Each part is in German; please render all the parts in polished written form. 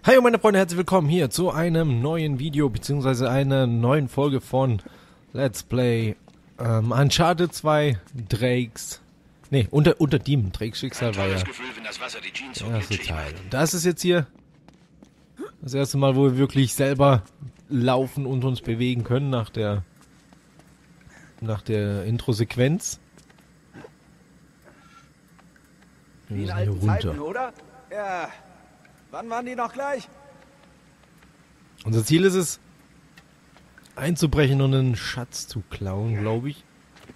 Hi meine Freunde, herzlich willkommen hier zu einem neuen Video bzw. einer neuen Folge von Let's Play Uncharted 2 Drakes. Ne, unter Demon. Drakes Schicksal war ja Gefühl, wenn das Wasser die Jeans der erste Teil. Und das ist jetzt hier das erste Mal, wo wir wirklich selber laufen und uns bewegen können nach der Intro-Sequenz. Wir müssen hier runter. Zeiten, oder? Ja. Wann waren die noch gleich? Unser Ziel ist es, einzubrechen und einen Schatz zu klauen, glaube ich.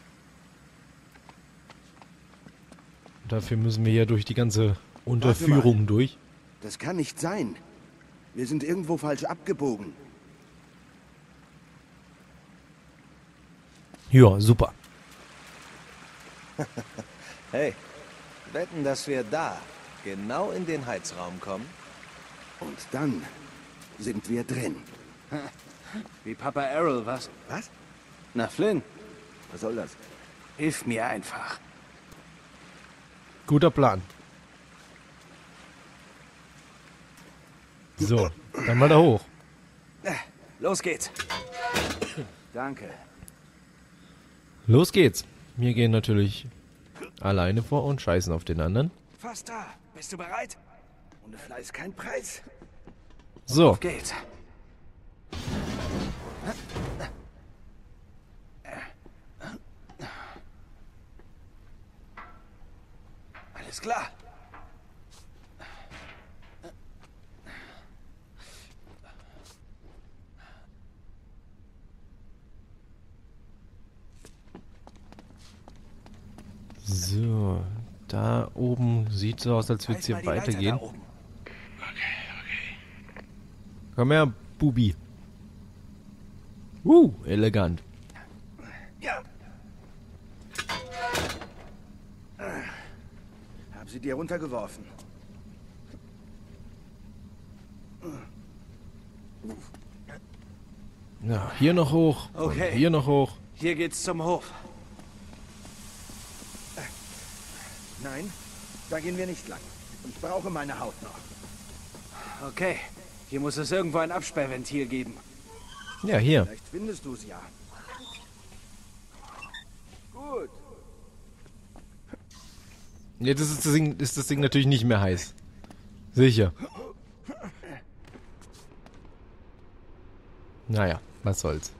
Und dafür müssen wir ja durch die ganze Unterführung durch. Das kann nicht sein. Wir sind irgendwo falsch abgebogen. Ja, super. Hey, wetten, dass wir da genau in den Heizraum kommen? Und dann sind wir drin. Wie Papa Errol, was? Was? Na, Flynn, Was soll das? hilf mir einfach. Guter Plan. So, dann mal da hoch. Los geht's. Danke. Los geht's. Wir gehen natürlich alleine vor und scheißen auf den anderen. Fast da. Bist du bereit? Ohne Fleiß kein Preis. So, Auf geht's. Alles klar. so, da oben sieht so aus, als würde es hier Reiß mal die Leiter weitergehen. da oben. Komm her, Bubi. Elegant. Ja. Hab sie dir runtergeworfen. Ja, hier noch hoch. Okay. Und hier noch hoch. Hier geht's zum Hof. Nein, da gehen wir nicht lang. Ich brauche meine Haut noch. Okay. Hier muss es irgendwo ein Absperrventil geben. Ja, hier. Vielleicht findest du es ja. Gut. Jetzt ist das Ding natürlich nicht mehr heiß. Sicher. Naja, was soll's.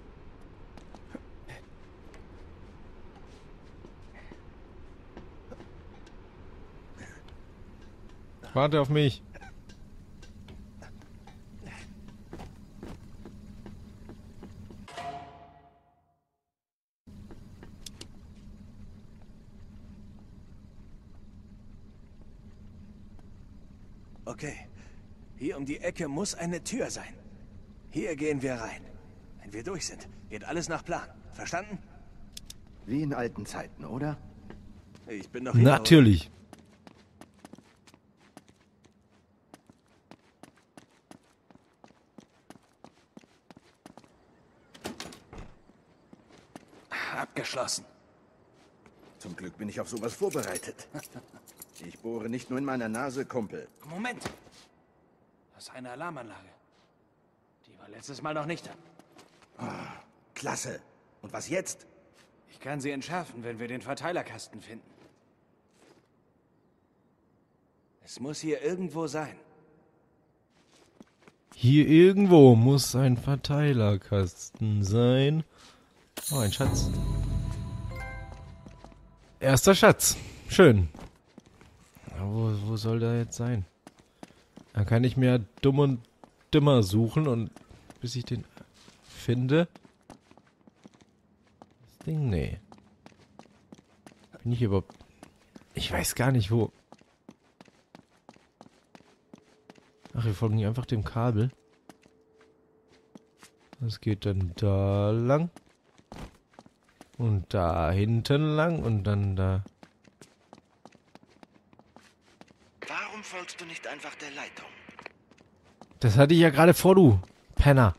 Warte auf mich. Okay. Hier um die Ecke muss eine Tür sein. Hier gehen wir rein. Wenn wir durch sind, geht alles nach Plan. Verstanden? Wie in alten Zeiten, oder? Ich bin noch hier. Natürlich. Abgeschlossen. Zum Glück bin ich auf sowas vorbereitet. Ich bohre nicht nur in meiner Nase, Kumpel. Moment. Das ist eine Alarmanlage. Die war letztes Mal noch nicht da. Klasse. Und was jetzt? Ich kann sie entschärfen, wenn wir den Verteilerkasten finden. Es muss hier irgendwo sein. Hier irgendwo muss ein Verteilerkasten sein. Oh, ein Schatz. Erster Schatz. Schön. Aber wo soll der jetzt sein? Dann kann ich mir dumm und dümmer suchen und bis ich den finde. Das Ding, nee. Bin ich überhaupt... Ich weiß gar nicht wo. Ach, wir folgen hier einfach dem Kabel. Das geht dann da lang. Und da hinten lang und dann da. Warum folgst du nicht einfach der Leitung? Das hatte ich ja gerade vor, du Penner.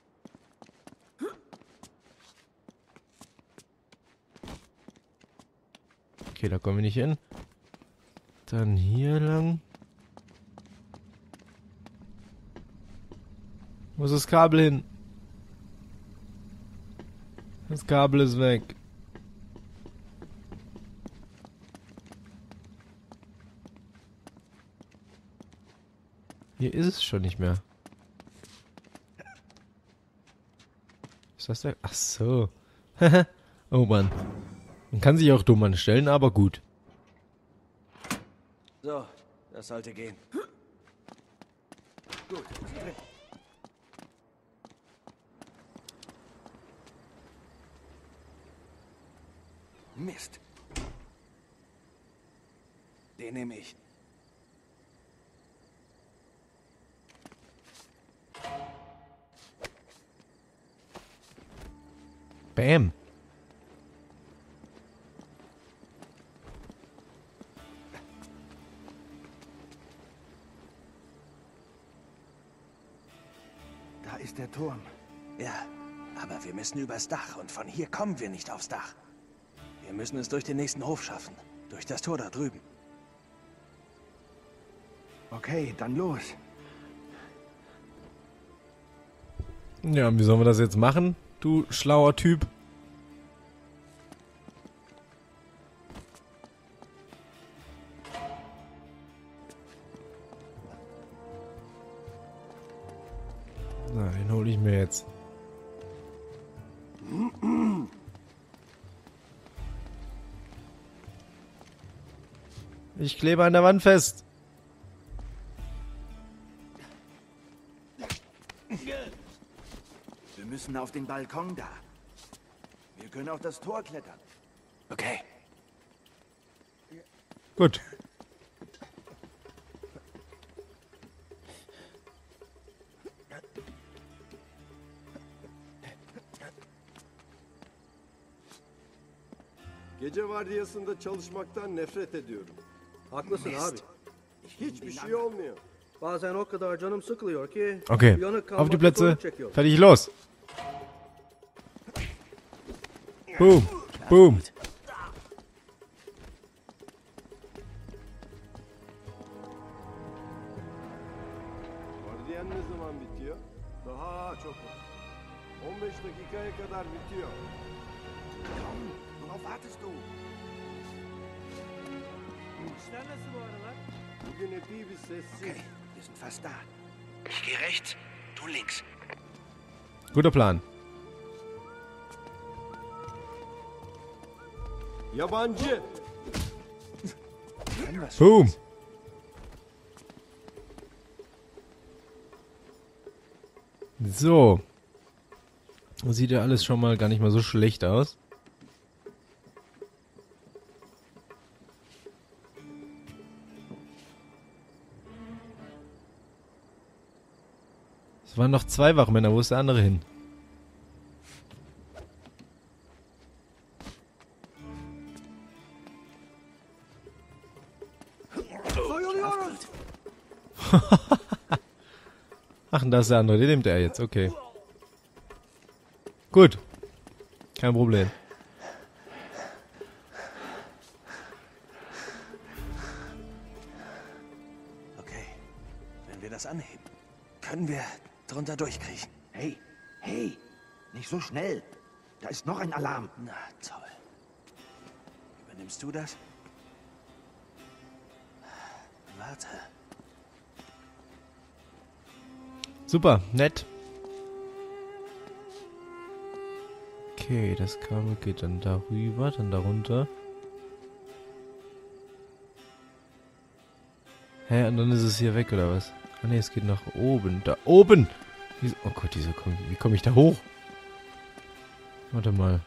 Okay, da kommen wir nicht hin. Dann hier lang. Wo ist das Kabel hin? Das Kabel ist weg. Hier ist es schon nicht mehr. Ist das der? Ach so. Oh Mann. Man kann sich auch dumm anstellen, aber gut. So, das sollte gehen. Gut, ist drin. Mist. Den nehme ich. Bam. Da ist der Turm. Ja, aber wir müssen übers Dach und von hier kommen wir nicht aufs Dach. Wir müssen es durch den nächsten Hof schaffen. Durch das Tor da drüben. Okay, dann los. Ja, wie sollen wir das jetzt machen, du schlauer Typ? Na, den hole ich mir jetzt. Ich klebe an der Wand fest. Wir müssen auf den Balkon da. Wir können auf das Tor klettern. Okay. Gut. Gece vardiyasında çalışmaktan nefret ediyorum. Haklısın abi. Hiçbir şey olmuyor. Bazen o kadar canım sıkılıyor ki Okay. uyanık Auf die kalmakta Plätze. zorluk çekiyorum. Fertig, los. Boom. Boom. Vardiyan ne zaman bitiyor? Daha çok var. 15 dakikaya kadar bitiyor. Komm, worauf wartest du? Bugün epey bir sessiz. Okay, wir sind fast da. Ich gehe rechts, du links. Guter Plan. Yabancı. Können wir's? Boom. So. Sieht ja alles schon mal gar nicht mal so schlecht aus. Es waren noch 2 Wachmänner. Wo ist der andere hin? Ach, und da ist der andere. Den nimmt er jetzt. Okay. Gut. Kein Problem. Okay. Wenn wir das anheben, können wir drunter durchkriechen. Hey, hey, nicht so schnell. Da ist noch ein Alarm. Na, toll. Übernimmst du das? Warte. Super, nett. Okay, das Kabel geht dann darüber, dann darunter. Hä, und dann ist es hier weg, oder was? Ah ne, es geht nach oben. Da oben! Oh Gott, wie komme ich da hoch? Warte mal.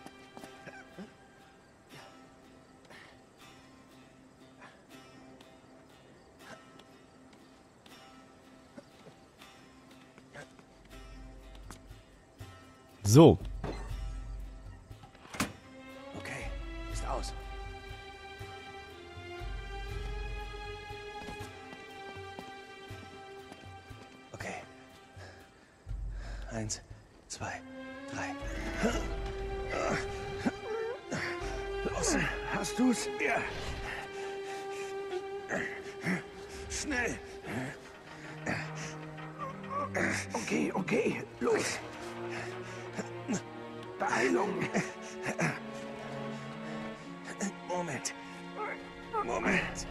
So. Okay, ist aus. Okay. 1, 2, 3. Los. Hast du's? Ja. Schnell. Okay, okay, los. Beeilung. Moment. Moment.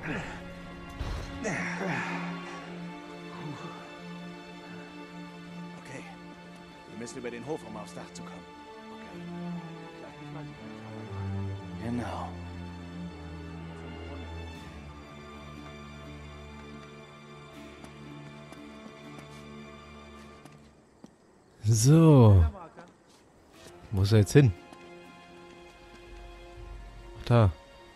Okay. Wir müssen über den Hof, um aufs Dach zu kommen. Genau. So. Wo ist er jetzt hin? Ach, da.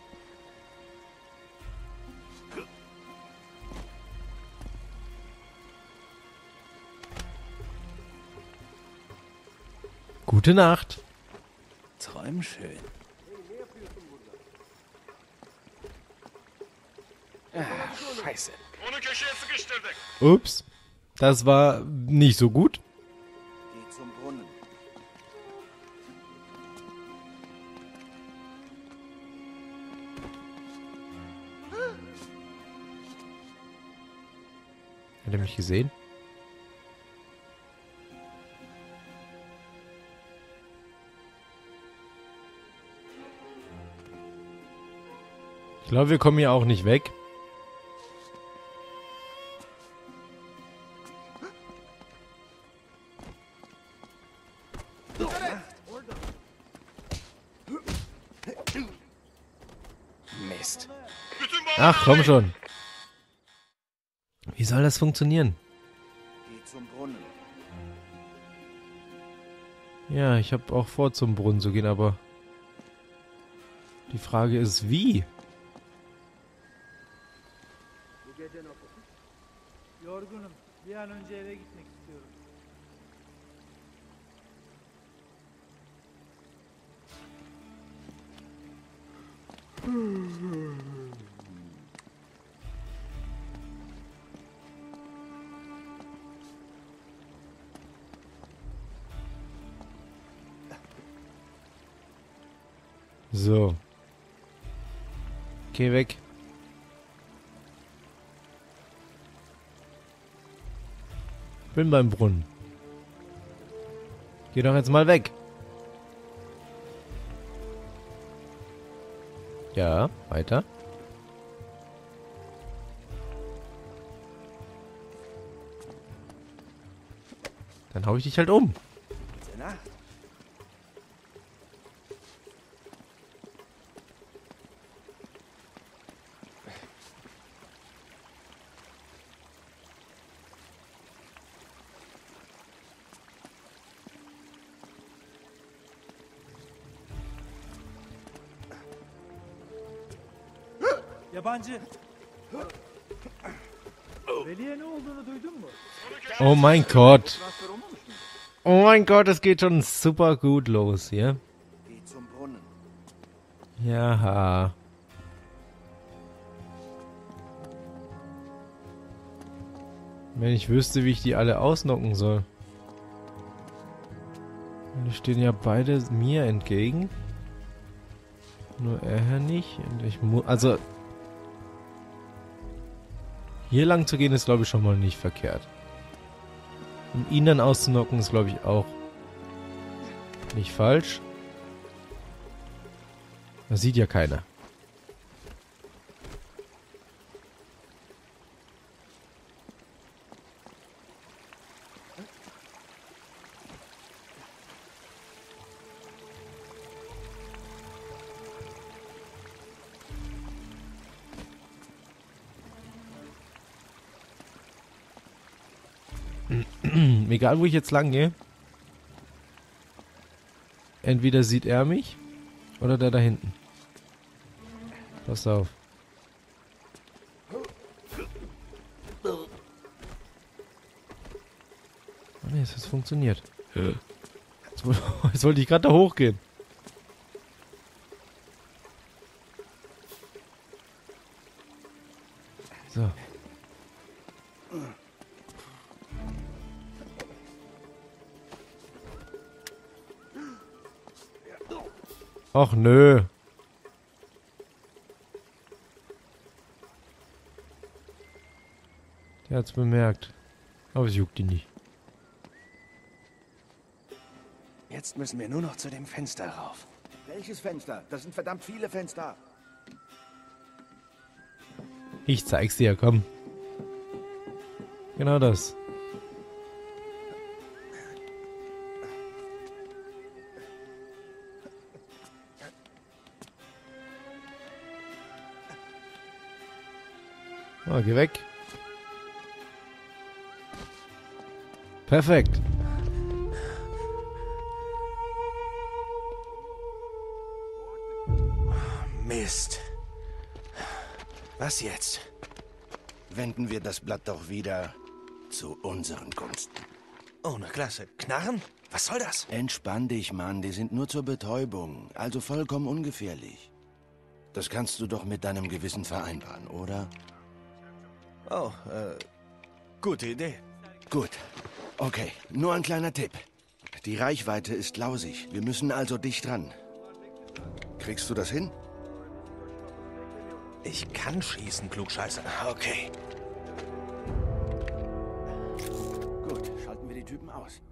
Gute Nacht. Träum schön. Ah, Scheiße. Ups. Das war nicht so gut. Geh zum Brunnen. Hat er mich gesehen? Ich glaube, wir kommen hier auch nicht weg. Mist. Ach, komm schon. Wie soll das funktionieren? Geh zum Brunnen. Ja, ich habe auch vor, zum Brunnen zu gehen, aber die Frage ist, wie? Bu gece nasıl? Yorgunum. Bir an önce eve gitmek istiyorum. So. Geh weg. Bin beim Brunnen. Geh doch jetzt mal weg. Ja, weiter. Dann hau ich dich halt um. Gute Nacht. Yabancı. Veli'ye ne olduğunu duydun mu? Oh mein Gott. Transfer olmamış mı? Oh mein Gott, es geht schon super gut los hier. Geh zum Brunnen. Ja. Wenn ich wüsste, wie ich die alle ausnocken soll. Die stehen ja beide mir entgegen. Nur er nicht. Und ich muss. Also. Hier lang zu gehen ist, glaube ich, schon mal nicht verkehrt. Und ihn dann auszunocken ist, glaube ich, auch nicht falsch. Das sieht ja keiner. Egal, wo ich jetzt lang gehe. Entweder sieht er mich oder der da hinten. Pass auf. Oh ne, es hat funktioniert. Jetzt wollte ich gerade da hochgehen. So. Och nö. Der hat's bemerkt. Aber es juckt ihn nicht. Jetzt müssen wir nur noch zu dem Fenster rauf. Welches Fenster? Das sind verdammt viele Fenster. Ich zeig's dir, komm. Genau das. Oh, geh weg. Perfekt. Mist. Was jetzt? Wenden wir das Blatt doch wieder zu unseren Gunsten. Oh, na klasse. Knarren? Was soll das? Entspann dich, Mann. Die sind nur zur Betäubung. Also vollkommen ungefährlich. Das kannst du doch mit deinem Gewissen vereinbaren, oder? Oh, gute Idee. Gut. Okay, nur ein kleiner Tipp. Die Reichweite ist lausig. Wir müssen also dicht dran. Kriegst du das hin? Ich kann schießen, Klugscheißer. Okay. Gut, schalten wir die Typen aus.